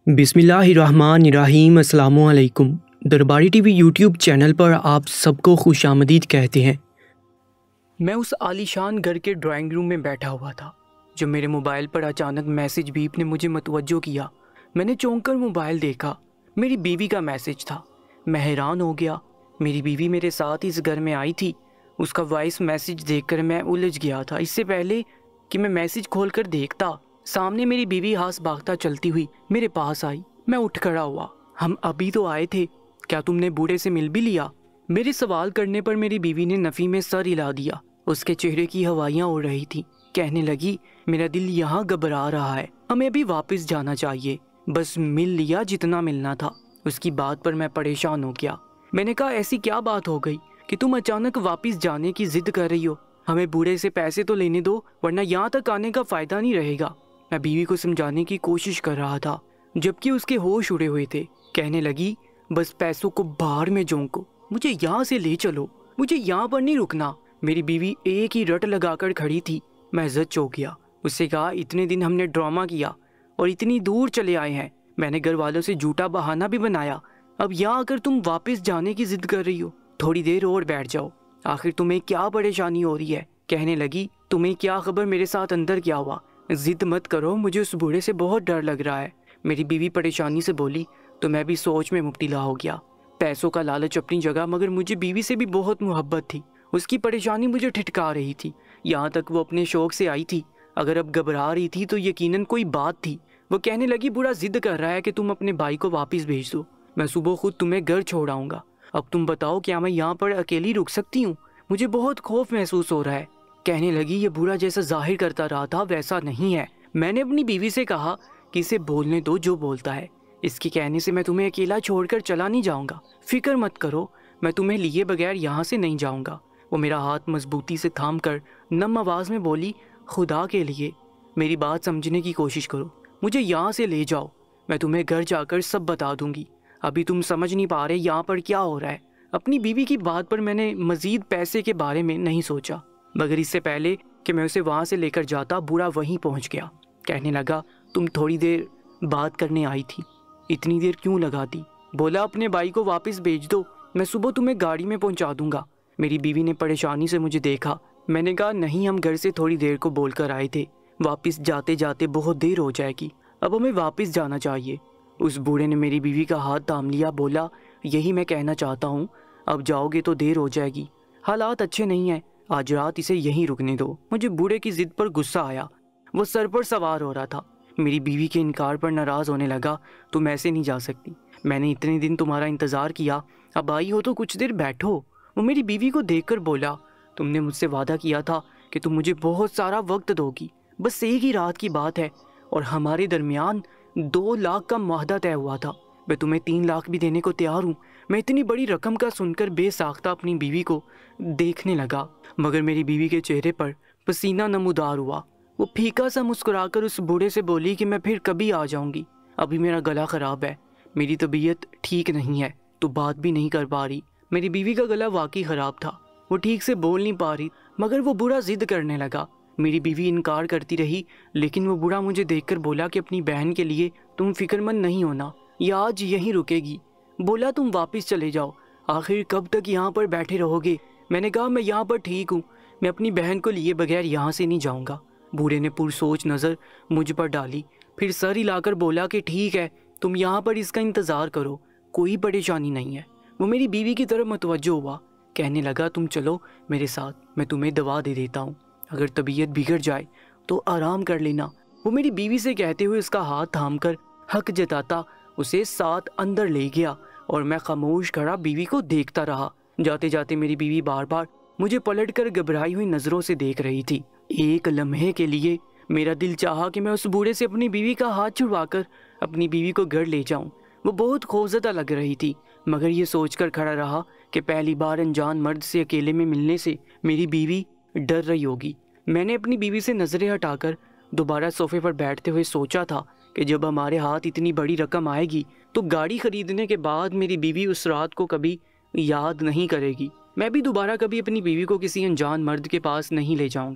बिस्मिल्लाहिर्रहमानिर्रहीम। अस्सलामुअलैकुम। दरबारी टीवी यूट्यूब चैनल पर आप सबको खुश आमदीद कहते हैं। मैं उस आलीशान घर के ड्राइंग रूम में बैठा हुआ था जब मेरे मोबाइल पर अचानक मैसेज बीप ने मुझे मतवज्जो किया। मैंने चौंक कर मोबाइल देखा। मेरी बीवी का मैसेज था। मैं हैरान हो गया। मेरी बीवी मेरे साथ इस घर में आई थी। उसका वॉइस मैसेज देखकर मैं उलझ गया था। इससे पहले कि मैं मैसेज खोलकर देखता, सामने मेरी बीवी हाथ भागता चलती हुई मेरे पास आई। मैं उठ खड़ा हुआ। हम अभी तो आए थे, क्या तुमने बूढ़े से मिल भी लिया? मेरे सवाल करने पर मेरी बीवी ने नफ़ी में सर हिला दिया। उसके चेहरे की हवाइयाँ उड़ रही थी। कहने लगी, मेरा दिल यहाँ घबरा रहा है, हमें अभी वापस जाना चाहिए। बस मिल लिया जितना मिलना था। उसकी बात पर मैं परेशान हो गया। मैंने कहा, ऐसी क्या बात हो गई कि तुम अचानक वापस जाने की जिद कर रही हो? हमें बूढ़े से पैसे तो लेने दो, वरना यहाँ तक आने का फायदा नहीं रहेगा। मैं बीवी को समझाने की कोशिश कर रहा था जबकि उसके होश उड़े हुए थे। कहने लगी, बस पैसों को बाहर में झोंको, मुझे यहाँ से ले चलो, मुझे यहाँ पर नहीं रुकना। मेरी बीवी एक ही रट लगाकर खड़ी थी। मैं जज हो गया। उससे कहा, इतने दिन हमने ड्रामा किया और इतनी दूर चले आए हैं। मैंने घर वालों से झूठा बहाना भी बनाया। अब यहाँ आकर तुम वापस जाने की जिद कर रही हो? थोड़ी देर और बैठ जाओ, आखिर तुम्हें क्या परेशानी हो रही है? कहने लगी, तुम्हें क्या खबर मेरे साथ अंदर क्या हुआ? जिद मत करो, मुझे उस बूढ़े से बहुत डर लग रहा है। मेरी बीवी परेशानी से बोली। तो मैं भी सोच में मुब्तला हो गया। पैसों का लालच अपनी जगह, मगर मुझे बीवी से भी बहुत मोहब्बत थी। उसकी परेशानी मुझे ठिठका रही थी। यहाँ तक वो अपने शौक से आई थी। अगर अब घबरा रही थी तो यकीनन कोई बात थी। वो कहने लगी, बूढ़ा जिद कर रहा है कि तुम अपने भाई को वापस भेज दो। मैं सुबह खुद तुम्हें घर छोड़ आऊँगा। अब तुम बताओ, क्या मैं यहाँ पर अकेली रुक सकती हूँ? मुझे बहुत खौफ महसूस हो रहा है। कहने लगी, ये बूढ़ा जैसा जाहिर करता रहा था वैसा नहीं है। मैंने अपनी बीवी से कहा कि इसे बोलने दो जो बोलता है। इसके कहने से मैं तुम्हें अकेला छोड़कर चला नहीं जाऊंगा। फिक्र मत करो, मैं तुम्हें लिए बगैर यहाँ से नहीं जाऊंगा। वो मेरा हाथ मजबूती से थाम कर नम आवाज़ में बोली, खुदा के लिए मेरी बात समझने की कोशिश करो, मुझे यहाँ से ले जाओ। मैं तुम्हें घर जाकर सब बता दूंगी। अभी तुम समझ नहीं पा रहे यहाँ पर क्या हो रहा है। अपनी बीवी की बात पर मैंने मजीद पैसे के बारे में नहीं सोचा, मगर इससे पहले कि मैं उसे वहाँ से लेकर जाता, बूढ़ा वहीं पहुँच गया। कहने लगा, तुम थोड़ी देर बात करने आई थी, इतनी देर क्यों लगा दी? बोला, अपने भाई को वापस भेज दो, मैं सुबह तुम्हें गाड़ी में पहुँचा दूंगा। मेरी बीवी ने परेशानी से मुझे देखा। मैंने कहा, नहीं, हम घर से थोड़ी देर को बोल कर आए थे, वापस जाते जाते बहुत देर हो जाएगी, अब हमें वापस जाना चाहिए। उस बूढ़े ने मेरी बीवी का हाथ थाम लिया। बोला, यही मैं कहना चाहता हूँ, अब जाओगे तो देर हो जाएगी, हालात अच्छे नहीं हैं, आज रात इसे यहीं रुकने दो। मुझे बूढ़े की जिद पर गुस्सा आया। वो सर पर सवार हो रहा था। मेरी बीवी के इनकार पर नाराज़ होने लगा। तुम ऐसे नहीं जा सकती, मैंने इतने दिन तुम्हारा इंतज़ार किया, अब आई हो तो कुछ देर बैठो। वो मेरी बीवी को देखकर बोला, तुमने मुझसे वादा किया था कि तुम मुझे बहुत सारा वक्त दोगी, बस एक ही रात की बात है और हमारे दरमियान 2 लाख का मुआहदा तय हुआ था। मैं तुम्हें 3 लाख भी देने को तैयार हूँ। मैं इतनी बड़ी रकम का सुनकर बेसाख्ता अपनी बीवी को देखने लगा, मगर मेरी बीवी के चेहरे पर पसीना नमूदार हुआ। वो फीका सा मुस्कुराकर उस बूढ़े से बोली कि मैं फिर कभी आ जाऊंगी, अभी मेरा गला ख़राब है, मेरी तबीयत ठीक नहीं है, तो बात भी नहीं कर पा रही। मेरी बीवी का गला वाकई ख़राब था, वो ठीक से बोल नहीं पा रही, मगर वो बूढ़ा जिद करने लगा। मेरी बीवी इनकार करती रही, लेकिन वो बूढ़ा मुझे देखकर बोला कि अपनी बहन के लिए तुम फिक्रमंद नहीं होना, ये आज यहीं रुकेगी। बोला, तुम वापस चले जाओ, आखिर कब तक यहाँ पर बैठे रहोगे? मैंने कहा, मैं यहाँ पर ठीक हूँ, मैं अपनी बहन को लिए बगैर यहाँ से नहीं जाऊँगा। बूढ़े ने पुरसोच नज़र मुझ पर डाली, फिर सर हिलाकर बोला कि ठीक है, तुम यहाँ पर इसका इंतज़ार करो, कोई परेशानी नहीं है। वो मेरी बीवी की तरफ मतवज्जो हुआ। कहने लगा, तुम चलो मेरे साथ, मैं तुम्हें दवा दे देता हूँ, अगर तबीयत बिगड़ जाए तो आराम कर लेना। वो मेरी बीवी से कहते हुए उसका हाथ थाम कर हक जताता उसे साथ अंदर ले गया और मैं खामोश खड़ा बीवी को देखता रहा। जाते जाते मेरी बीवी बार बार मुझे पलटकर घबराई हुई नज़रों से देख रही थी। एक लम्हे के लिए मेरा दिल चाहा कि मैं उस बूढ़े से अपनी बीवी का हाथ छुड़वाकर अपनी बीवी को घर ले जाऊं। वो बहुत खौफजदा लग रही थी, मगर ये सोचकर खड़ा रहा कि पहली बार अनजान मर्द से अकेले में मिलने से मेरी बीवी डर रही होगी। मैंने अपनी बीवी से नज़रें हटाकर दोबारा सोफे पर बैठते हुए सोचा था कि जब हमारे हाथ इतनी बड़ी रकम आएगी तो गाड़ी खरीदने के बाद मेरी बीवी उस रात को कभी याद नहीं करेगी। मैं भी दोबारा कभी अपनी बीवी को किसी अनजान मर्द के पास नहीं ले जाऊंगा।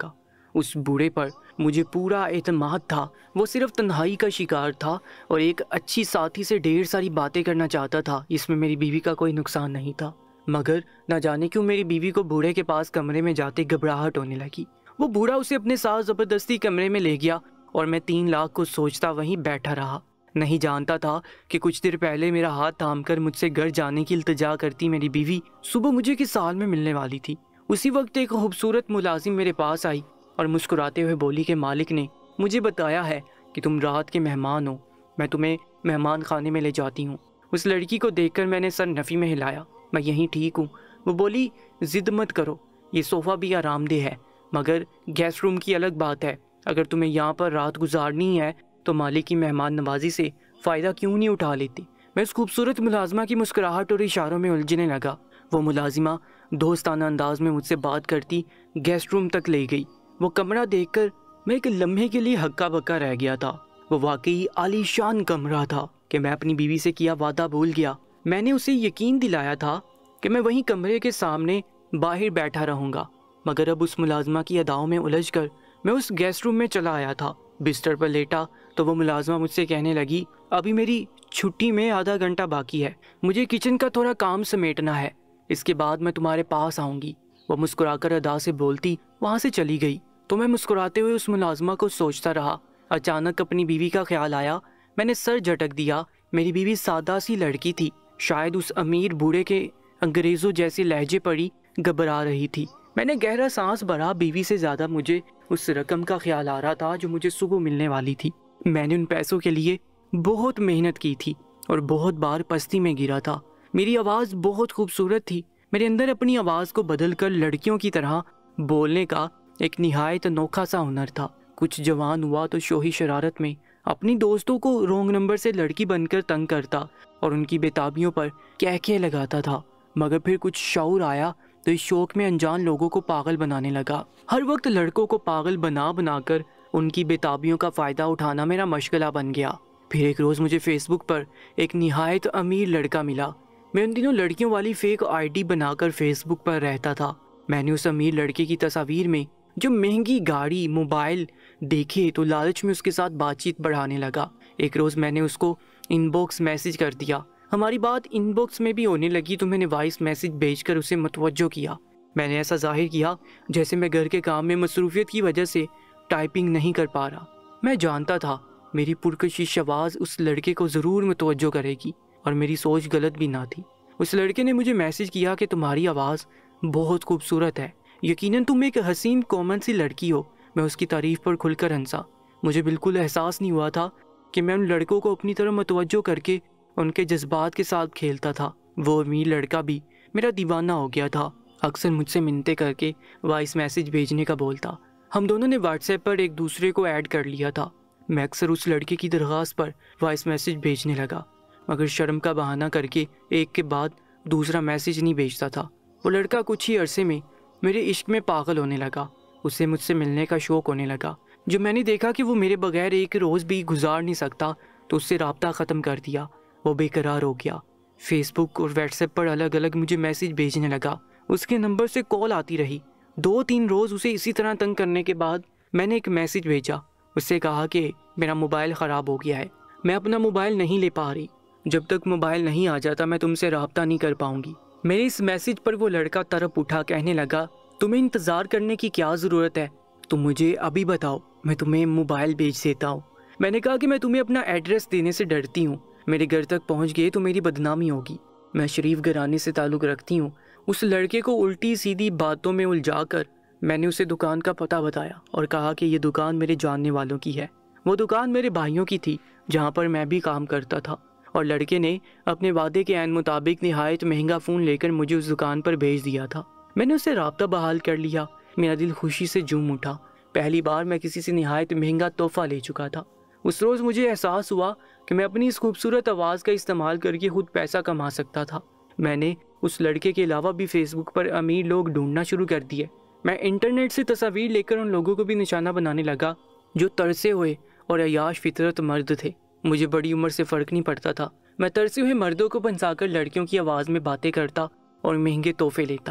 اس بوڑھے پر مجھے پورا اعتماد تھا۔ وہ صرف تنہائی کا شکار تھا اور ایک اچھی ساتھی سے ڈھیر ساری باتیں کرنا چاہتا تھا، اس میں میری بیوی کا کوئی نقصان نہیں تھا۔ مگر نہ جانے کیوں میری بیوی کو بوڑھے کے پاس کمرے میں جاتے گھبراہٹ ہونے لگی۔ وہ بوڑھا اسے اپنے ساتھ زبردستی کمرے میں لے گیا اور میں 3 لاکھ کو سوچتا وہیں بیٹھا رہا۔ نہیں جانتا تھا کہ کچھ دیر پہلے میرا ہاتھ تھام کر مجھ سے گھر جانے کی التجا کرتی میری بیوی صبح مجھے کس سال میں ملنے والی تھی۔ اسی وقت ایک خوبصورت ملازم میرے پاس آئی اور مسکراتے ہوئے بولی کہ مالک نے مجھے بتایا ہے کہ تم رات کے مہمان ہو، میں تمہیں مہمان خانے میں لے جاتی ہوں۔ اس لڑکی کو دیکھ کر میں نے سر نفی میں ہلایا۔ میں یہیں ٹھیک ہوں۔ وہ بولی ضد مت کرو، یہ صوفہ بھی آرام دہ ہے، مگر گیسٹ روم کی الگ بات ہے۔ اگر تمہیں یہاں پر رات گزارنی ہے تو مالک کی مہمان نوازی سے فائدہ کیوں نہیں اٹھا لیتی؟ میں اس خوبصورت ملازمہ کی مسکراہٹ اور اشاروں میں الجھنے لگا۔ وہ ملازمہ دوستانہ انداز میں مجھ سے بات کرتی گیسٹ روم تک لے گئی۔ وہ کمرہ دیکھ کر میں ایک لمحے کے لیے ہکا بکا رہ گیا تھا۔ وہ واقعی عالی شان کمرہ تھا کہ میں اپنی بیوی سے کیا وعدہ بھول گیا۔ میں نے اسے یقین دلایا تھا کہ میں وہیں کمرے کے سامنے باہر بیٹھا رہوں گا، مگر اب اس ملازمہ کی اداؤں میں الجھ کر میں اس گیسٹ روم میں چلا آیا تھا۔ بستر پر لیٹا تو وہ ملازمہ مجھ سے کہنے لگی ابھی میری چھٹی میں آدھا گھنٹہ باقی ہے، مجھے کچن کا تھوڑا کام سمیٹنا ہے، اس کے بعد میں تمہارے پاس آؤں گی۔ وہ مسکرا کر ادا سے بولتی وہاں سے چلی گئی تو میں مسکراتے ہوئے اس ملازمہ کو سوچتا رہا۔ اچانک اپنی بیوی کا خیال آیا۔ میں نے سر جھٹک دیا۔ میری بیوی سادہ سی لڑکی تھی، شاید اس امیر بوڑھے کے انگریزوں جیسے لہجے پڑی گھبرا رہی تھی۔ میں نے گہرا سانس بھرا۔ بیوی سے زیادہ مجھے اس رقم کا خیال آ رہا تھا جو مجھے صبح ملنے والی تھی۔ میں نے ان پیسوں کے لیے بہت محنت کی تھی اور بہت بار پستی میں گرا تھا۔ میری آواز بہت خوبصورت تھی۔ میرے اندر اپنی آواز کو بدل کر لڑکیوں کی طرح بولنے کا ایک نہایت انوکھا سا ہنر تھا۔ کچھ جوان ہوا تو شوخی شرارت میں اپنی دوستوں کو رونگ نمبر سے لڑکی بن کر تنگ کرتا اور ان کی بےتابیوں پر کہکے لگاتا تھا، مگر پھر کچھ شعور آیا تو اس شوق میں انجان لوگوں کو پاگل بنانے لگا۔ ہر وقت لڑکوں کو پاگل بنا بنا کر ان کی بےتابیوں کا فائدہ اٹھانا میرا مشغلہ بن گیا۔ پھر ایک روز مجھے فیس بک پر ایک نہایت امیر لڑکا ملا۔ میں ان دنوں لڑکیوں والی فیک آئی ڈی بنا کر فیس بک پر رہتا تھا۔ میں نے اس امیر لڑکے کی تصاویر میں جو مہنگی گاڑی موبائل دیکھے تو لالچ میں اس کے ساتھ بات چیت بڑھانے لگا۔ ایک روز میں نے اس کو ان باکس میسج کر دیا۔ ہماری بات ان باکس میں بھی ہونے لگی تو میں نے وائس میسج بھیج کر اسے متوجہ کیا۔ میں نے ایسا ظاہر کیا جیسے میں گھر کے کام میں مصروفیت کی وجہ سے ٹائپنگ نہیں کر پا رہا۔ میں جانتا تھا میری پرکشش آواز اس لڑکے کو ضرور متوجہ کرے گی اور میری سوچ غلط بھی نہ تھی۔ اس لڑکے نے مجھے میسج کیا کہ تمہاری آواز بہت خوبصورت ہے، یقیناً تم ایک حسین کومل سی لڑکی ہو۔ میں اس کی تعریف پر کھل کر ہنسا۔ مجھے بالکل احساس نہیں ہوا تھا کہ میں ان لڑکوں کو اپنی طرف متوجہ کر کے ان کے جذبات کے ساتھ کھیلتا تھا۔ وہ امیر لڑکا بھی میرا دیوانہ ہو گیا تھا، اکثر مجھ سے منتیں کر کے وائس میسج بھیجنے کا بولتا۔ ہم دونوں نے واٹس ایپ پر ایک دوسرے کو ایڈ کر لیا تھا۔ میں اکثر اس لڑکے کی درخواست پر وائس میسج بھیجنے لگا، مگر شرم کا بہانہ کر کے ایک کے بعد دوسرا میسج نہیں بھیجتا تھا۔ وہ لڑکا کچھ ہی عرصے میں میرے عشق میں پاگل ہونے لگا۔ اسے مجھ سے ملنے کا شوق ہونے لگا۔ جو میں نے دیکھا کہ وہ میرے بغیر ایک روز بھی گزار نہیں سکتا تو اس سے رابطہ ختم کر دیا۔ وہ بے قرار ہو گیا۔ فیس بک اور واٹس ایپ پر الگ الگ مجھے میسج بھیجنے لگا۔ اس کے نمبر سے کال آتی رہی۔ 2-3 روز اسے اسی طرح تنگ کرنے کے بعد میں نے ایک میسج بھیجا۔ اس سے کہا کہ میرا موبائل خراب ہو گیا ہے، میں اپنا موبائل نہیں لے پا رہی، جب تک موبائل نہیں آ جاتا میں تم سے رابطہ نہیں کر پاؤں گی۔ میرے اس میسج پر وہ لڑکا تڑپ اٹھا، کہنے لگا تمہیں انتظار کرنے کی کیا ضرورت ہے، تم مجھے ابھی بتاؤ، میں تمہیں موبائل بھیج دیتا ہوں۔ میں نے کہا کہ میں تمہیں اپنا ایڈریس دینے سے ڈرتی ہوں، میرے گھر تک پہنچ گئے تو میری بدنامی ہوگی، میں شریف گھرانے سے تعلق رکھتی ہوں۔ اس لڑکے کو الٹی سیدھی باتوں میں الجھا کر میں نے اسے دکان کا پتہ بتایا اور کہا کہ یہ دکان میرے جاننے والوں کی ہے۔ وہ دکان میرے بھائیوں کی تھی جہاں پر میں بھی کام کرتا تھا، اور لڑکے نے اپنے وعدے کے عین مطابق نہایت مہنگا فون لے کر مجھے اس دکان پر بھیج دیا تھا۔ میں نے اسے رابطہ بحال کر لیا۔ میرا دل خوشی سے جھوم اٹھا۔ پہلی بار میں کسی سے نہایت مہنگا تحفہ لے چکا تھا۔ اس روز مجھے احساس ہوا کہ میں اپنی اس خوبصورت آواز کا استعمال کر کے خود پیسہ کما سکتا تھا۔ میں نے اس لڑکے کے علاوہ بھی فیس بک پر امیر لوگ ڈھونڈنا شروع کر دیے۔ میں انٹرنیٹ سے تصاویر لے کر ان لوگوں کو بھی نشانہ بنانے لگا جو ترسے ہوئے اور عیاش فطرت مرد تھے۔ مجھے بڑی عمر سے فرق نہیں پڑتا تھا۔ میں ترسے ہوئے مردوں کو پھنسا کر لڑکیوں کی آواز میں باتیں کرتا اور مہنگے تحفے لیتا۔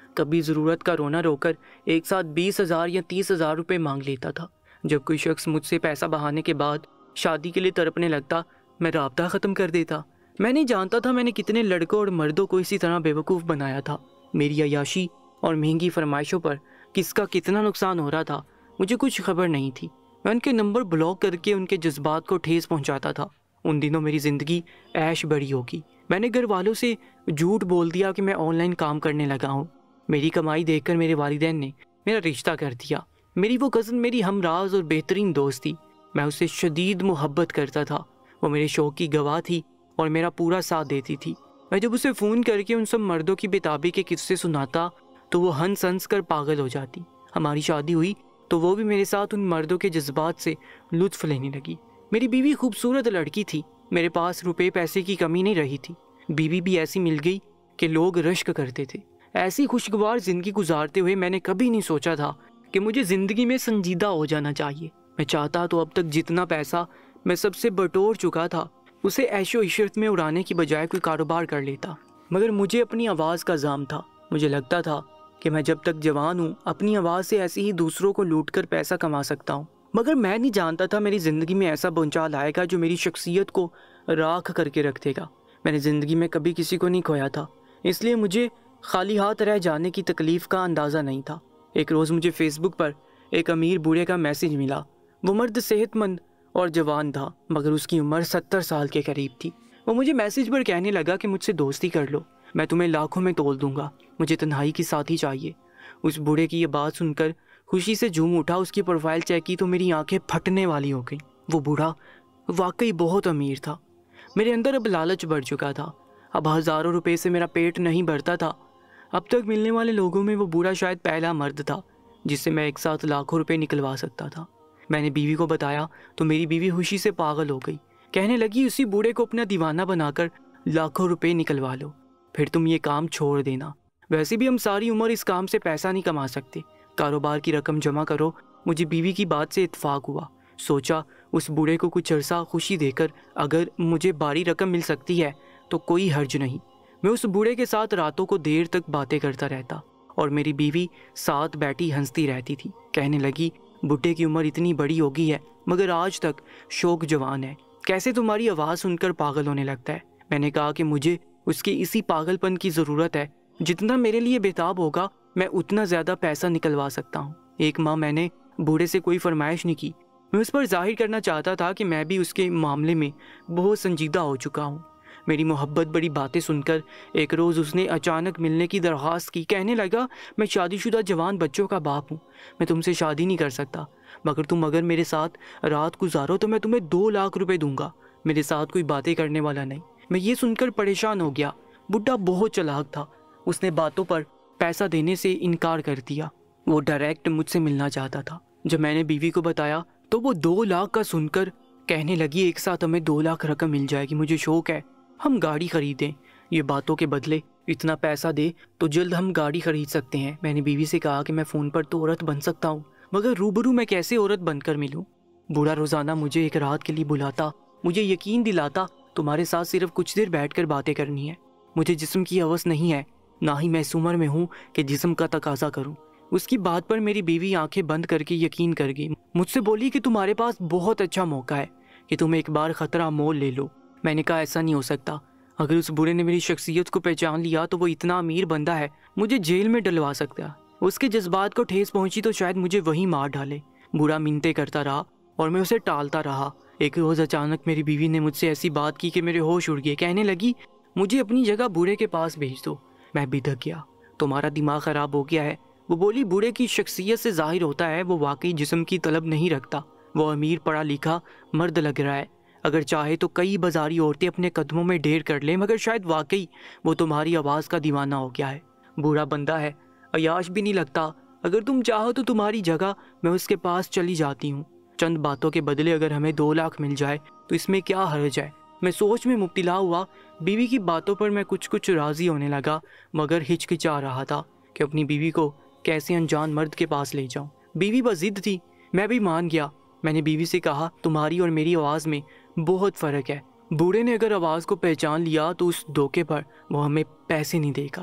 کبھی ضرورت کا رونا رو کر ایک ساتھ 20,000 یا 30,000 روپے مانگ لیتا تھا۔ جب کوئی شخص مجھ سے پیسہ بہانے کے بعد شادی کے لیے تڑپنے لگتا، میں رابطہ ختم کر دیتا۔ میں نہیں جانتا تھا میں نے کتنے لڑکوں اور مردوں کو اسی طرح بیوقوف بنایا تھا۔ میری عیاشی اور مہنگی فرمائشوں پر کس کا کتنا نقصان ہو رہا تھا مجھے کچھ خبر نہیں تھی۔ میں ان کے نمبر بلاک کر کے ان کے جذبات کو ٹھیس پہنچاتا تھا۔ ان دنوں میری زندگی عیش بڑی ہوگی۔ میں نے گھر والوں سے جھوٹ بول دیا کہ میں آن لائن کام کرنے لگا ہوں۔ میری کمائی دیکھ کر میرے والدین نے میرا رشتہ کر دیا۔ میری وہ کزن میری ہمراز اور بہترین دوست تھی۔ میں اسے شدید محبت کرتا تھا۔ وہ میرے شوق کی گواہ تھی اور میرا پورا ساتھ دیتی تھی۔ میں جب اسے فون کر کے ان سب مردوں کی بتابی کے قصے سناتا تو وہ ہنس ہنس کر پاگل ہو جاتی۔ ہماری شادی ہوئی تو وہ بھی میرے ساتھ ان مردوں کے جذبات سے لطف لینے لگی۔ میری بیوی خوبصورت لڑکی تھی۔ میرے پاس روپے پیسے کی کمی نہیں رہی تھی۔ بیوی بھی ایسی مل گئی کہ لوگ رشک کرتے تھے۔ ایسی خوشگوار زندگی گزارتے ہوئے میں نے کبھی نہیں سوچا تھا کہ مجھے زندگی میں سنجیدہ ہو جانا چاہیے۔ میں چاہتا تو اب تک جتنا پیسہ میں سب سے بٹور چکا تھا اسے عیش و عشرت میں اڑانے کی بجائے کوئی کاروبار کر لیتا، مگر مجھے اپنی آواز کا زام تھا۔ مجھے لگتا تھا کہ میں جب تک جوان ہوں اپنی آواز سے ایسے ہی دوسروں کو لوٹ کر پیسہ کما سکتا ہوں، مگر میں نہیں جانتا تھا میری زندگی میں ایسا بھونچال آئے گا جو میری شخصیت کو راکھ کر کے رکھ دے گا۔ میں نے زندگی میں کبھی کسی کو نہیں کھویا تھا، اس لیے مجھے خالی ہاتھ رہ جانے کی تکلیف کا اندازہ نہیں تھا۔ ایک روز مجھے فیس بک پر ایک امیر بوڑھے کا میسج ملا۔ وہ مرد صحت مند اور جوان تھا، مگر اس کی عمر 70 سال کے قریب تھی۔ وہ مجھے میسج پر کہنے لگا کہ مجھ سے دوستی کر لو، میں تمہیں لاکھوں میں تول دوں گا، مجھے تنہائی کی ساتھی چاہیے۔ اس بوڑھے کی یہ بات سن کر خوشی سے جھوم اٹھا۔ اس کی پروفائل چیک کی تو میری آنکھیں پھٹنے والی ہو گئیں۔ وہ بوڑھا واقعی بہت امیر تھا۔ میرے اندر اب لالچ بڑھ چکا تھا۔ اب ہزاروں روپے سے میرا پیٹ نہیں بھرتا تھا۔ اب تک ملنے والے لوگوں میں وہ بوڑھا شاید پہلا مرد تھا جس سے میں ایک ساتھ لاکھوں روپے نکلوا سکتا تھا۔ میں نے بیوی کو بتایا تو میری بیوی خوشی سے پاگل ہو گئی، کہنے لگی اسی بوڑھے کو اپنا دیوانہ بنا کر لاکھوں روپے نکلوا لو، پھر تم یہ کام چھوڑ دینا، ویسے بھی ہم ساری عمر اس کام سے پیسہ نہیں کما سکتے، کاروبار کی رقم جمع کرو۔ مجھے بیوی کی بات سے اتفاق ہوا۔ سوچا اس بوڑھے کو کچھ عرصہ خوشی دے کر اگر مجھے باری رقم مل سکتی ہے تو کوئی حرج نہیں۔ میں اس بوڑھے کے ساتھ راتوں کو دیر تک باتیں کرتا رہتا اور میری بیوی ساتھ بیٹھی ہنستی رہتی تھی، کہنے لگی بڈھے کی عمر اتنی بڑی ہو گئی ہے مگر آج تک شوق جوان ہے، کیسے تمہاری آواز سن کر پاگل ہونے لگتا ہے۔ میں نے کہا کہ مجھے اس کی اسی پاگل پن کی ضرورت ہے، جتنا میرے لیے بےتاب ہوگا میں اتنا زیادہ پیسہ نکلوا سکتا ہوں۔ ایک ماہ میں نے بوڑھے سے کوئی فرمائش نہیں کی۔ میں اس پر ظاہر کرنا چاہتا تھا کہ میں بھی اس کے معاملے میں بہت سنجیدہ ہو چکا ہوں۔ میری محبت بڑی باتیں سن کر ایک روز اس نے اچانک ملنے کی درخواست کی، کہنے لگا میں شادی شدہ جوان بچوں کا باپ ہوں، میں تم سے شادی نہیں کر سکتا، مگر تم اگر میرے ساتھ رات گزارو تو میں تمہیں 2 لاکھ روپے دوں گا، میرے ساتھ کوئی باتیں کرنے والا نہیں۔ میں یہ سن کر پریشان ہو گیا۔ بڈھا بہت چلاک تھا، اس نے باتوں پر پیسہ دینے سے انکار کر دیا۔ وہ ڈائریکٹ مجھ سے ملنا چاہتا تھا۔ جب میں نے بیوی کو بتایا تو وہ 2 لاکھ کا سن کر کہنے لگی ایک ساتھ ہمیں 2 لاکھ رقم مل جائے گی، مجھے شوق ہے ہم گاڑی خریدیں، یہ باتوں کے بدلے اتنا پیسہ دے تو جلد ہم گاڑی خرید سکتے ہیں۔ میں نے بیوی سے کہا کہ میں فون پر تو عورت بن سکتا ہوں مگر روبرو میں کیسے عورت بن کر ملوں؟ بوڑھا روزانہ مجھے ایک رات کے لیے بلاتا، مجھے یقین دلاتا تمہارے ساتھ صرف کچھ دیر بیٹھ کر باتیں کرنی ہے، مجھے جسم کی ہوس نہیں ہے، نہ ہی میں اس عمر میں ہوں کہ جسم کا تقاضا کروں۔ اس کی بات پر میری بیوی آنکھیں بند کر کے یقین کر گئی۔ مجھ سے بولی کہ تمہارے پاس بہت اچھا موقع ہے کہ تم ایک بار خطرہ مول لے لو۔ میں نے کہا ایسا نہیں ہو سکتا، اگر اس بوڑھے نے میری شخصیت کو پہچان لیا تو وہ اتنا امیر بندہ ہے مجھے جیل میں ڈلوا سکتا ہے، اس کے جذبات کو ٹھیس پہنچی تو شاید مجھے وہیں مار ڈالے۔ بوڑھا منتیں کرتا رہا اور میں اسے ٹالتا رہا۔ ایک روز اچانک میری بیوی نے مجھ سے ایسی بات کی کہ میرے ہوش اڑ گئے، کہنے لگی مجھے اپنی جگہ بوڑھے کے پاس بھیج دو۔ میں بدھک گیا، تمہارا دماغ خراب ہو گیا ہے۔ وہ بولی بوڑھے کی شخصیت سے ظاہر ہوتا ہے وہ واقعی جسم کی طلب نہیں رکھتا، وہ امیر پڑھا لکھا مرد لگ رہا ہے، اگر چاہے تو کئی بازاری عورتیں اپنے قدموں میں ڈھیر کر لیں، مگر شاید واقعی وہ تمہاری آواز کا دیوانہ ہو گیا ہے۔ بوڑھا بندہ ہے، عیاش بھی نہیں لگتا، اگر تم چاہو تو تمہاری جگہ میں اس کے پاس چلی جاتی ہوں، چند باتوں کے بدلے اگر ہمیں 2 لاکھ مل جائے تو اس میں کیا حرج ہے۔ میں سوچ میں مبتلا ہوا، بیوی کی باتوں پر میں کچھ راضی ہونے لگا مگر ہچکچا رہا تھا کہ اپنی بیوی کو کیسے انجان مرد کے پاس لے جاؤں۔ بیوی بضد تھی، میں بھی مان گیا۔ میں نے بیوی سے کہا تمہاری اور میری آواز میں بہت فرق ہے، بوڑھے نے اگر آواز کو پہچان لیا تو اس دھوکے پر وہ ہمیں پیسے نہیں دے گا۔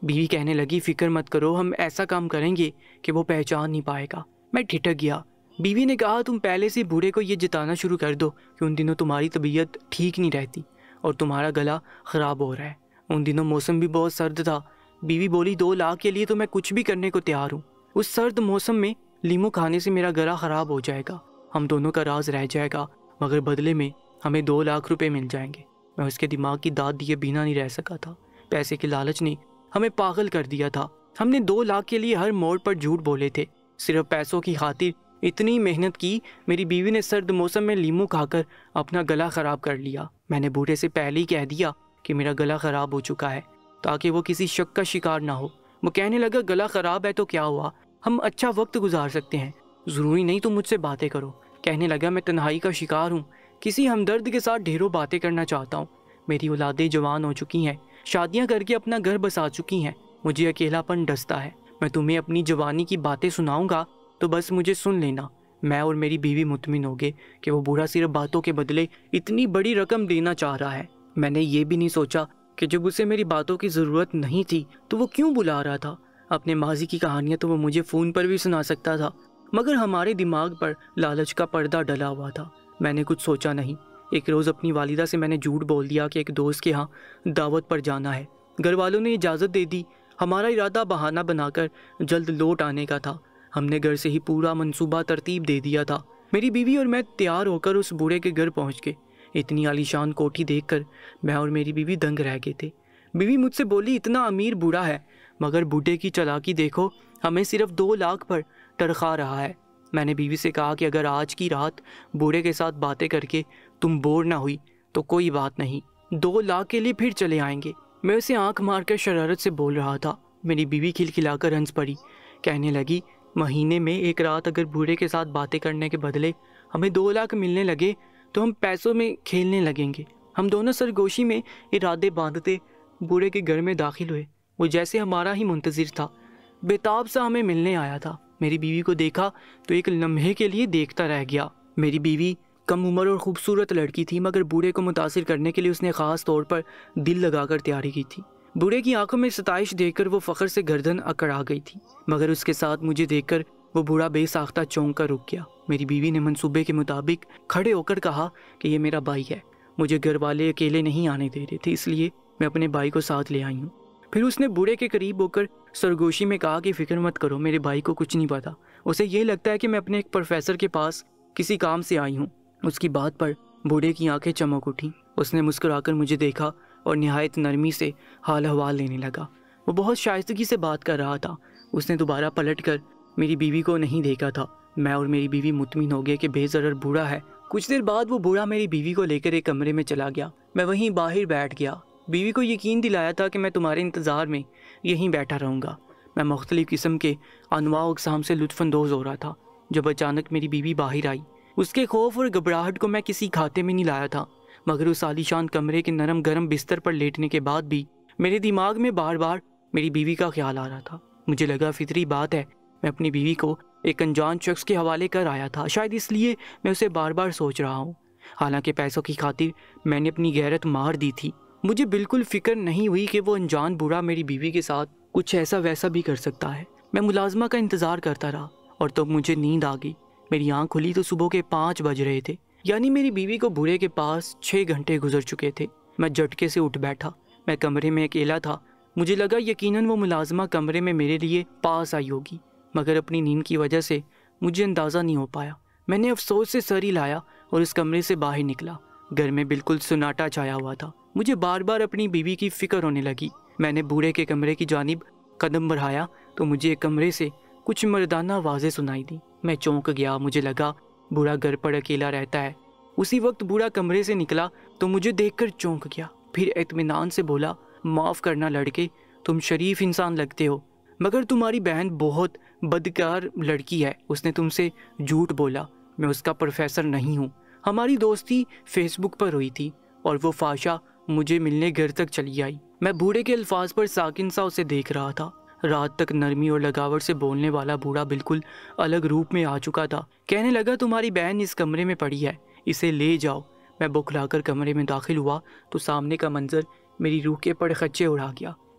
بیوی کہنے لگی فکر مت کرو، ہم ایسا کام کریں گے کہ وہ پہچان نہیں پائے گا۔ میں ٹھٹک گیا۔ بیوی نے کہا تم پہلے سے بوڑھے کو یہ جتانا شروع کر دو کہ ان دنوں تمہاری طبیعت ٹھیک نہیں رہتی اور تمہارا گلا خراب ہو رہا ہے۔ ان دنوں موسم بھی بہت سرد تھا۔ بیوی بولی 2 لاکھ کے لیے تو میں کچھ بھی کرنے کو تیار ہوں۔ اس سرد موسم میں لیمو کھانے سے میرا گلا خراب ہو جائے گا، ہم دونوں کا راز رہ جائے گا، مگر بدلے میں ہمیں 2 لاکھ روپے مل جائیں گے۔ میں اس کے دماغ کی داد دیے بنا نہیں رہ سکا تھا۔ پیسے کے لالچ نے ہمیں پاگل کر دیا تھا۔ ہم نے 2 لاکھ کے لیے ہر موڑ پر جھوٹ بولے تھے، صرف پیسوں کی خاطر اتنی محنت کی۔ میری بیوی نے سرد موسم میں لیمو کھا کر اپنا گلا خراب کر لیا۔ میں نے بوڑھے سے پہلے ہی کہہ دیا کہ میرا گلا خراب ہو چکا ہے تاکہ وہ کسی شک کا شکار نہ ہو۔ وہ کہنے لگا گلا خراب ہے تو کیا ہوا، ہم اچھا وقت گزار سکتے ہیں، ضروری نہیں تم مجھ سے باتیں کرو۔ کہنے لگا میں تنہائی کا شکار ہوں، کسی ہمدرد کے ساتھ ڈھیروں باتیں کرنا چاہتا ہوں۔ میری اولادیں جوان ہو چکی ہیں، شادیاں کر کے اپنا گھر بسا چکی ہیں، مجھے اکیلا پن ڈستا ہے۔ میں تمہیں اپنی جوانی کی باتیں سناؤں گا تو بس مجھے سن لینا۔ میں اور میری بیوی مطمئن ہو گئے کہ وہ بوڑھا صرف باتوں کے بدلے اتنی بڑی رقم دینا چاہ رہا ہے۔ میں نے یہ بھی نہیں سوچا کہ جب اسے میری باتوں کی ضرورت نہیں تھی تو وہ کیوں بلا رہا تھا۔ اپنے ماضی کی کہانیاں تو وہ مجھے فون پر بھی سنا سکتا تھا، مگر ہمارے دماغ پر لالچ کا پردہ ڈلا ہوا تھا۔ میں نے کچھ سوچا نہیں۔ ایک روز اپنی والدہ سے میں نے جھوٹ بول دیا کہ ایک دوست کے ہاں دعوت پر جانا ہے۔ گھر والوں نے اجازت دے دی۔ ہمارا ارادہ بہانہ بنا کر جلد لوٹ آنے کا تھا۔ ہم نے گھر سے ہی پورا منصوبہ ترتیب دے دیا تھا۔ میری بیوی اور میں تیار ہو کر اس بوڑھے کے گھر پہنچ گئے۔ اتنی عالیشان کوٹھی دیکھ کر میں اور میری بیوی دنگ رہ گئے تھے۔ بیوی مجھ سے بولی اتنا امیر بوڑھا ہے مگر بوڑھے کی چالاکی دیکھو، ہمیں صرف 2 لاکھ پر تڑخا رہا ہے۔ میں نے بیوی سے کہا کہ اگر آج کی رات بوڑھے کے ساتھ باتیں کر کے تم بور نہ ہوئی تو کوئی بات نہیں، 2 لاکھ کے لیے پھر چلے آئیں گے۔ میں اسے آنکھ مار کر شرارت سے بول رہا تھا۔ میری بیوی کھلکھلا کر ہنس پڑی، کہنے لگی مہینے میں 1 رات اگر بوڑھے کے ساتھ باتیں کرنے کے بدلے ہمیں 2 لاکھ ملنے لگے تو ہم پیسوں میں کھیلنے لگیں گے۔ ہم دونوں سرگوشی میں ارادے باندھتے بوڑھے کے گھر میں داخل ہوئے۔ وہ جیسے ہمارا ہی منتظر تھا، بےتاب سا ہمیں ملنے آیا تھا۔ میری بیوی کو دیکھا تو ایک لمحے کے لیے دیکھتا رہ گیا۔ میری بیوی کم عمر اور خوبصورت لڑکی تھی، مگر بوڑھے کو متاثر کرنے کے لیے اس نے خاص طور پر دل لگا کر تیاری کی تھی۔ بوڑھے کی آنکھوں میں ستائش دیکھ کر وہ فخر سے گردن اکڑا گئی تھی، مگر اس کے ساتھ مجھے دیکھ کر وہ بوڑھا بے ساختہ چونک کر رک گیا۔ میری بیوی نے منصوبے کے مطابق کھڑے ہو کر کہا کہ یہ میرا بھائی ہے، مجھے گھر والے اکیلے نہیں آنے دے رہے تھے، اس لیے میں اپنے بھائی کو ساتھ لے آئی ہوں۔ پھر اس نے بوڑھے کے قریب ہو کر سرگوشی میں کہا کہ فکر مت کرو، میرے بھائی کو کچھ نہیں پتا، اسے یہ لگتا ہے کہ میں اپنے ایک پروفیسر کے پاس کسی کام سے آئی ہوں۔ اس کی بات پر بوڑھے کی آنکھیں چمک اٹھیں۔ اس نے مسکرا کر مجھے دیکھا اور نہایت نرمی سے حال احوال لینے لگا۔ وہ بہت شائستگی سے بات کر رہا تھا۔ اس نے دوبارہ پلٹ کر میری بیوی کو نہیں دیکھا تھا۔ میں اور میری بیوی مطمئن ہو گئے کہ بے ضرر بوڑھا ہے۔ کچھ دیر بعد وہ بوڑھا میری بیوی کو لے کر ایک کمرے میں چلا گیا۔ میں وہیں باہر بیٹھ گیا۔ بیوی کو یقین دلایا تھا کہ میں تمہارے انتظار میں یہیں بیٹھا رہوں گا۔ میں مختلف قسم کے انواع و اقسام سے لطف اندوز ہو رہا تھا جب اچانک میری بیوی باہر آئی۔ اس کے خوف اور گھبراہٹ کو میں کسی کھاتے میں نہیں لایا تھا، مگر اس عالیشان کمرے کے نرم گرم بستر پر لیٹنے کے بعد بھی میرے دماغ میں بار بار میری بیوی کا خیال آ رہا تھا۔ مجھے لگا فطری بات ہے، میں اپنی بیوی کو ایک انجان شخص کے حوالے کر آیا تھا، شاید اس لیے میں اسے بار بار سوچ رہا ہوں۔ حالانکہ پیسوں کی خاطر میں نے اپنی غیرت مار دی تھی، مجھے بالکل فکر نہیں ہوئی کہ وہ انجان بوڑھا میری بیوی کے ساتھ کچھ ایسا ویسا بھی کر سکتا ہے۔ میں ملازمہ کا انتظار کرتا رہا اور تب مجھے نیند آ گئی۔ میری آنکھ کھلی تو صبح کے 5 بج رہے تھے، یعنی میری بیوی کو بوڑھے کے پاس 6 گھنٹے گزر چکے تھے۔ میں جھٹکے سے اٹھ بیٹھا۔ میں کمرے میں اکیلا تھا۔ مجھے لگا یقیناً وہ ملازمہ کمرے میں میرے لیے پاس آئی ہوگی، مگر اپنی نیند کی وجہ سے مجھے اندازہ نہیں ہو پایا۔ میں نے افسوس سے سر ہلایا اور اس کمرے سے باہر نکلا۔ گھر میں بالکل سناٹا چھایا ہوا تھا۔ مجھے بار بار اپنی بیوی کی فکر ہونے لگی۔ میں نے بوڑھے کے کمرے کی جانب قدم بڑھایا تو مجھے ایک کمرے سے کچھ مردانہ آوازیں سنائی دی۔ میں چونک گیا۔ مجھے لگا بوڑھا گھر پر اکیلا رہتا ہے۔ اسی وقت بوڑھا کمرے سے نکلا تو مجھے دیکھ کر چونک گیا، پھر اطمینان سے بولا معاف کرنا لڑکے، تم شریف انسان لگتے ہو، مگر تمہاری بہن بہت بدکار لڑکی ہے، اس نے تم سے جھوٹ بولا، میں اس کا پروفیسر نہیں ہوں۔ ہماری دوستی فیس بک پر ہوئی تھی اور وہ فاشا مجھے ملنے گھر تک چلی آئی۔ میں بوڑھے کے الفاظ پر ساکن سا اسے دیکھ رہا تھا۔ رات تک نرمی اور لگاوٹ سے بولنے والا بوڑھا بالکل الگ روپ میں آ چکا تھا۔ کہنے لگا تمہاری بہن اس کمرے میں پڑی ہے، اسے لے جاؤ۔ میں بکھلا کر کمرے میں داخل ہوا تو سامنے کا منظر میری روح کے پڑخچے اڑا گیا۔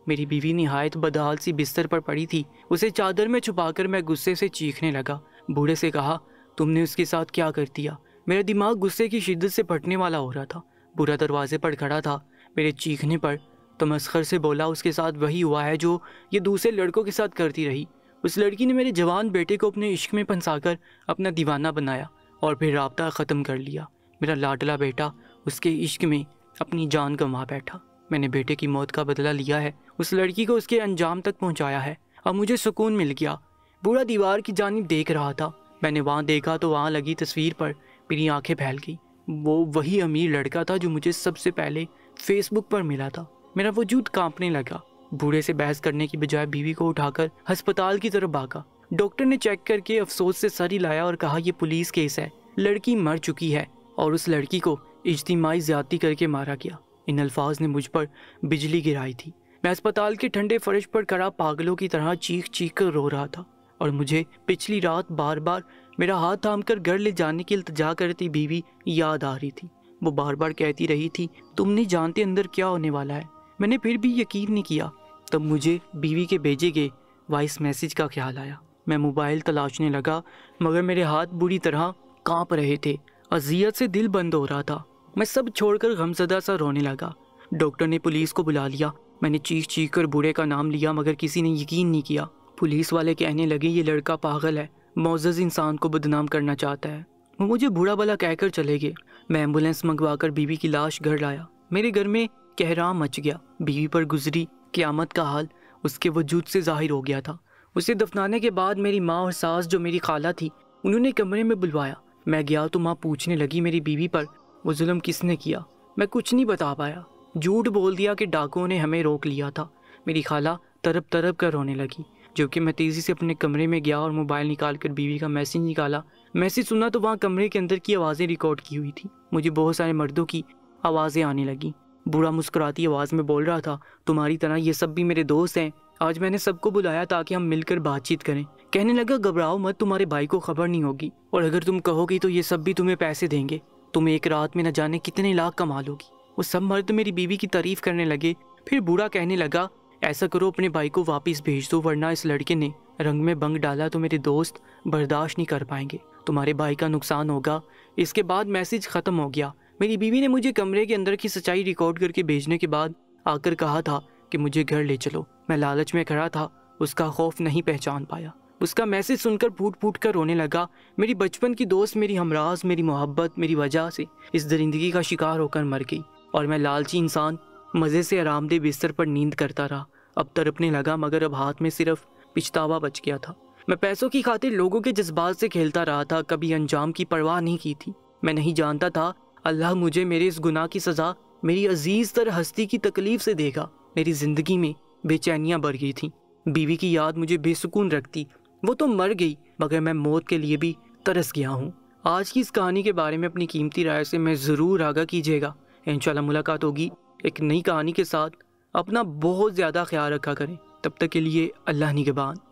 میری بیوی نہایت بدحال سی بستر پر پڑی تھی۔ اسے چادر میں چھپا کر میں غصے سے چیخنے لگا۔ بوڑھے سے کہا، تم نے اس کے ساتھ کیا کر دیا؟ میرا دماغ غصے کی شدت سے پھٹنے والا ہو رہا تھا۔ بوڑھا دروازے پر کھڑا تھا۔ میرے چیخنے پر تمسخر سے بولا، اس کے ساتھ وہی ہوا ہے جو یہ دوسرے لڑکوں کے ساتھ کرتی رہی۔ اس لڑکی نے میرے جوان بیٹے کو اپنے عشق میں پھنسا کر اپنا دیوانہ بنایا اور پھر رابطہ ختم کر لیا۔ میرا لاڈلا بیٹا اس کے عشق میں اپنی جان گنوا بیٹھا۔ میں نے بیٹے کی موت کا بدلہ لیا ہے، اس لڑکی کو اس کے انجام تک پہنچایا ہے۔ اب مجھے سکون مل گیا۔ بوڑھا دیوار کی جانب دیکھ رہا تھا۔ میں نے وہاں دیکھا تو وہاں لگی تصویر پر میری آنکھیں پھیل گئی۔ وہ وہی امیر لڑکا تھا جو مجھے سب سے پہلے فیس بک پر ملا تھا۔ میرا وجود کانپنے لگا۔ بوڑھے سے بحث کرنے کی بجائے بیوی کو اٹھا کر ہسپتال کی طرف بھاگا۔ ڈاکٹر نے چیک کر کے افسوس سے سر ہلایا اور کہا، یہ پولیس کیس ہے، لڑکی مر چکی ہے اور اس لڑکی کو اجتماعی زیادتی کر کے مارا گیا۔ ان الفاظ نے مجھ پر بجلی گرائی تھی۔ میں ہسپتال کے ٹھنڈے فرش پر کھڑا پاگلوں کی طرح چیخ چیخ کر رو رہا تھا اور مجھے پچھلی رات بار بار میرا ہاتھ تھام کر گھر لے جانے کی التجا کرتی بیوی یاد آ رہی تھی۔ وہ بار بار کہتی رہی تھی، تم نہیں جانتے اندر کیا ہونے والا ہے۔ میں نے پھر بھی یقین نہیں کیا۔ تب مجھے بیوی کے بھیجے گئے وائس میسج کا خیال آیا۔ میں موبائل تلاشنے لگا مگر میرے ہاتھ بری طرح کانپ رہے تھے۔ اذیت سے دل بند ہو رہا تھا۔ میں سب چھوڑ کر غمزدہ سا رونے لگا۔ ڈاکٹر نے پولیس کو بلا لیا۔ میں نے چیخ چیخ کر بوڑھے کا نام لیا مگر کسی نے یقین نہیں کیا۔ پولیس والے کہنے لگے، یہ لڑکا پاگل ہے، معزز انسان کو بدنام کرنا چاہتا ہے۔ وہ مجھے بوڑھا بلا کہہ کر چلے گئے۔ میں ایمبولینس منگوا کر بیوی کی لاش گھر لایا۔ میرے گھر میں کہرام مچ گیا۔ بیوی پر گزری قیامت کا حال اس کے وجود سے ظاہر ہو گیا تھا۔ اسے دفنانے کے بعد میری ماں اور ساس جو میری خالہ تھی انہوں نے کمرے میں بلوایا۔ میں گیا تو ماں پوچھنے لگی، میری بیوی پر وہ ظلم کس نے کیا؟ میں کچھ نہیں بتا پایا۔ جھوٹ بول دیا کہ ڈاکوؤں نے ہمیں روک لیا تھا۔ میری خالہ تڑپ تڑپ کر رونے لگی، جبکہ میں تیزی سے اپنے کمرے میں گیا اور موبائل نکال کر بیوی کا میسج نکالا۔ میسج سنا تو وہاں کمرے کے اندر کی آوازیں ریکارڈ کی ہوئی تھی۔ مجھے بہت سارے مردوں کی آوازیں آنے لگیں۔ بوڑھا مسکراتی آواز میں بول رہا تھا، تمہاری طرح یہ سب بھی میرے دوست ہیں، آج میں نے سب کو بلایا تاکہ ہم مل کر بات چیت کریں۔ کہنے لگا، گھبراؤ مت، تمہارے بھائی کو خبر نہیں ہوگی اور اگر تم کہو گی تو یہ سب بھی تمہیں پیسے دیں گے، تم ایک رات میں نہ جانے کتنے لاکھ کما لو گی۔ وہ سب مرد میری بیوی کی تعریف کرنے لگے۔ پھر بوڑھا کہنے لگا، ایسا کرو اپنے بھائی کو واپس بھیج دو ورنہ اس لڑکے نے رنگ میں بنگ ڈالا تو میرے دوست برداشت نہیں کر پائیں گے، تمہارے بھائی کا نقصان ہوگا۔ اس کے بعد میسج ختم ہو گیا۔ میری بیوی نے مجھے کمرے کے اندر کی سچائی ریکارڈ کر کے بھیجنے کے بعد آ کر کہا تھا کہ مجھے گھر لے چلو۔ میں لالچ میں کھڑا تھا، اس کا خوف نہیں پہچان پایا۔ اس کا میسج سن کر پھوٹ پھوٹ کر رونے لگا۔ میری بچپن کی دوست، میری ہمراز، میری محبت میری وجہ سے اس درندگی کا شکار ہو کر مر گئی اور میں لالچی انسان مزے سے آرام دہ بستر پر نیند کرتا رہا۔ اب تڑپنے لگا مگر اب ہاتھ میں صرف پچھتاوا بچ گیا تھا۔ میں پیسوں کی خاطر لوگوں کے جذبات سے کھیلتا رہا تھا، کبھی انجام کی پرواہ نہیں کی تھی۔ میں نہیں جانتا تھا اللہ مجھے میرے اس گناہ کی سزا میری عزیز تر ہستی کی تکلیف سے دے گا۔ میری زندگی میں بے چینیاں بڑھ گئی تھیں۔ بیوی کی یاد مجھے بے سکون رکھتی۔ وہ تو مر گئی مگر میں موت کے لیے بھی ترس گیا ہوں۔ آج کی اس کہانی کے بارے میں اپنی قیمتی رائے سے میں ضرور آگاہ کیجیے گا۔ انشاءاللہ ملاقات ہوگی ایک نئی کہانی کے ساتھ۔ اپنا بہت زیادہ خیال رکھا کریں۔ تب تک کے لیے اللہ نگہبان۔